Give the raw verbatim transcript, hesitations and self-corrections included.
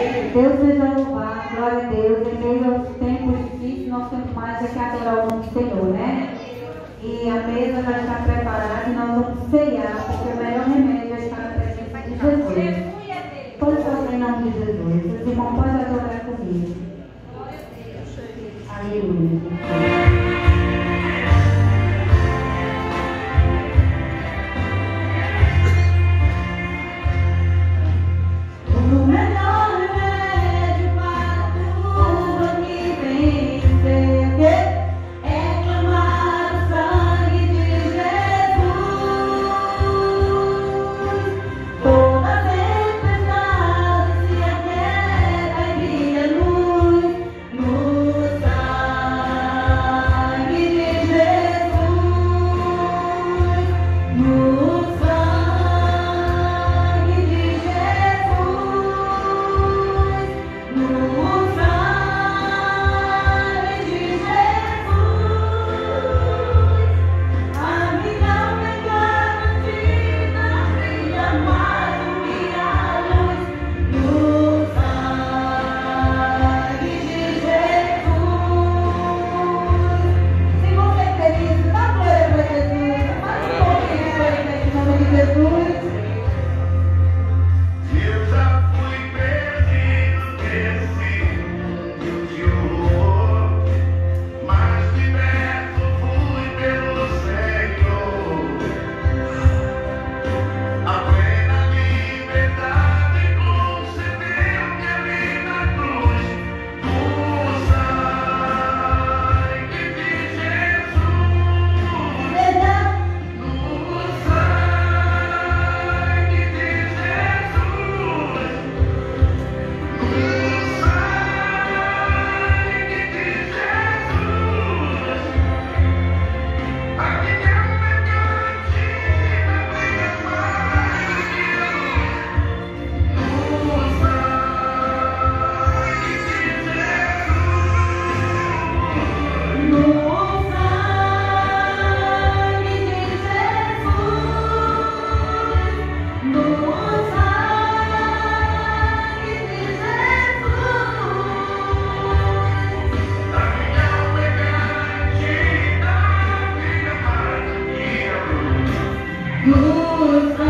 Deus seja louvado, glória a Deus. Em meio aos tempos difíceis, nós temos mais é que adorar o nome do Senhor, né? E a mesa já está preparada e nós vamos ceiar, porque o melhor remédio é estar na presença de Jesus. Pode fazer em nome de Jesus. Os irmãos podem adorar comigo. Aleluia. Good.